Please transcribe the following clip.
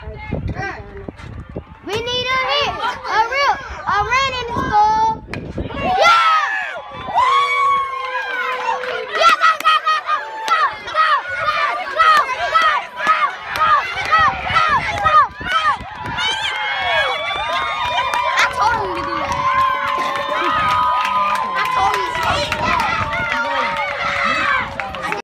We need a hit. A run in the